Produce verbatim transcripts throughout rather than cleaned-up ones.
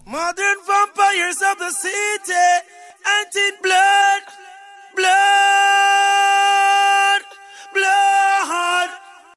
Modern vampires of the city, hunting blood, blood, blood.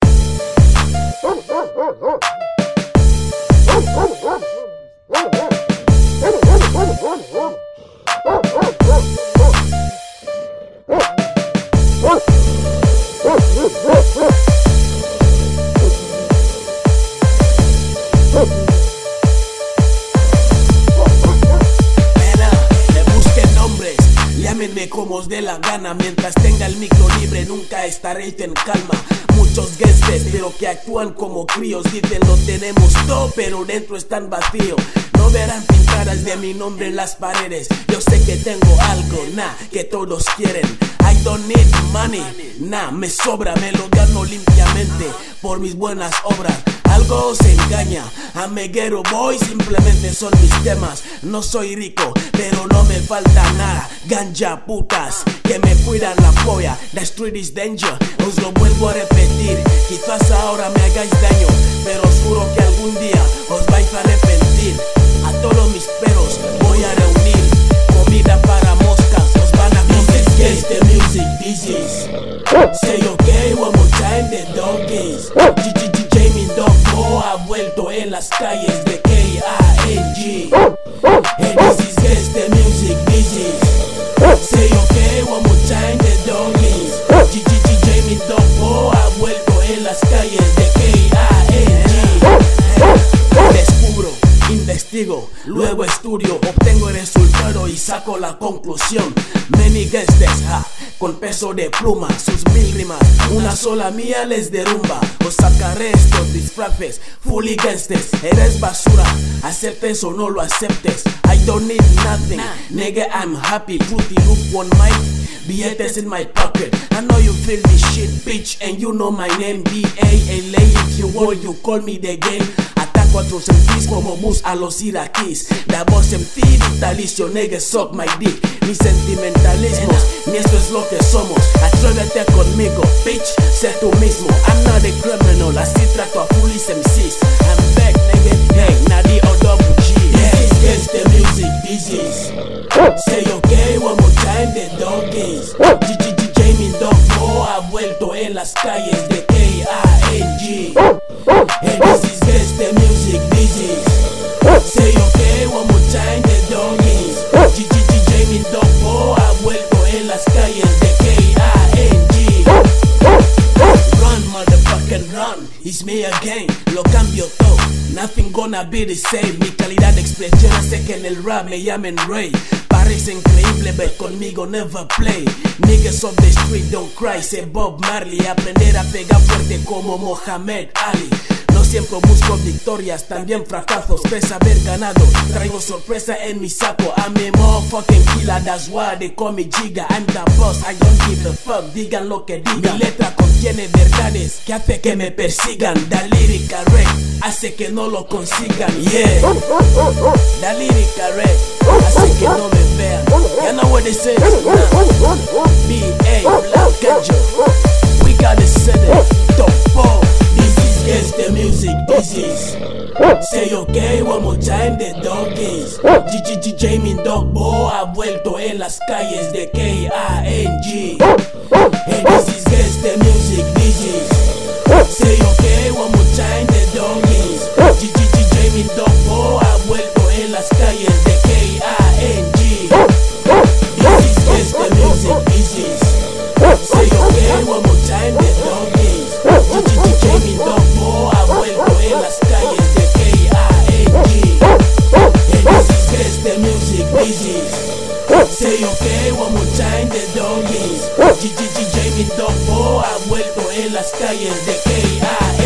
Llámenme como os dé la gana, mientras tenga el micro libre nunca estaréis en calma. Muchos guestes, pero que actúan como críos, dicen lo tenemos todo, pero dentro están vacíos. No verán pintadas de mi nombre en las paredes. Yo sé que tengo algo, nah, que todos quieren. I don't need money, nah, me sobra, me lo gano limpiamente por mis buenas obras. Algo os engaña, Ameguero Boy simplemente son mis temas. No soy rico, pero no me falta nada. Ganja putas, que me cuidan la polla. The street is danger, os lo vuelvo a repetir. Quizás ahora me hagáis daño, pero os juro que algún día os vais a arrepentir. A todos mis perros voy a reunir comida para moscas, os van a comer. This is the music, this is. Say okay one more time, the doggies. Jamie Dogbo ha vuelto en las calles de K A N G. And this is just the music, this is. Say okay one more time, the doggies. Jamie Dogbo ha vuelto en las calles de K A N G. Descubro, investigo, luego estudio, obtengo el resultado y saco la conclusión. Many guestes, ha, con peso de pluma, sus mil rimas, una sola mía les derrumba. Os sacaré estos disfraces, fully guestes, eres basura, aceptes o no lo aceptes. I don't need nothing, nigga I'm happy, truty look one mic, billetes in my pocket. I know you feel this shit bitch and you know my name, B A L A if you want you call me the game. Ataco a otros M Cs como bus a los iraquíes. La voz M C vitalicio, nigga suck my dick. Ni sentimentalismos, ni eso es lo que somos. Atrévete conmigo, bitch, sé tú mismo. I'm not a criminal, así trato a fullies M Cs. I'm back, nigga, hey, nadie o double G. This is just the music, this is. Say okay one more time, the doggies. Jamie Dogbo ha vuelto en las calles de K A N G. And this is just the music, this is. Say okay one more time, the doggies. Jamie Dogbo ha vuelto en las calles de K A N G. Run, motherfucking run, it's me again. Lo cambio todo, nothing gonna be the same. Mi calidad de expresión hace que en el rap me llamen Rey. Parece increíble, pero conmigo never play. Niggas of the street don't cry, say Bob Marley. Aprender a pegar fuerte como Mohamed Ali. No siempre busco victorias, también fracasos. Pese haber ganado, traigo sorpresa en mi saco. I'm a motherfucking killer, that's why they call me Giga. I'm the boss, I don't give a fuck, digan lo que digan. Mi letra contiene verdades que hace que me persigan. La lírica rec hace que no lo consigan, yeah. La lírica rec hace que no me vean. You know what this is? Nah. B A Black Ganja, we got the city, Dogbo. This is just the music, this is. Say okay one more time, the doggies. Jamie Dogbo ha vuelto en las calles de K A N G. And this is just the music, this is. Say okay one more time, the doggies. Jamie Dogbo ha vuelto en las calles de K A N G. This is just the music, this is. Say okay one more time, the doggies. Jamie Dogbo ha vuelto en las calles de K A N G. And this is just the music, this is. Say okay one more time, the doggies. Jamie Dogbo ha vuelto en las calles de K A N G.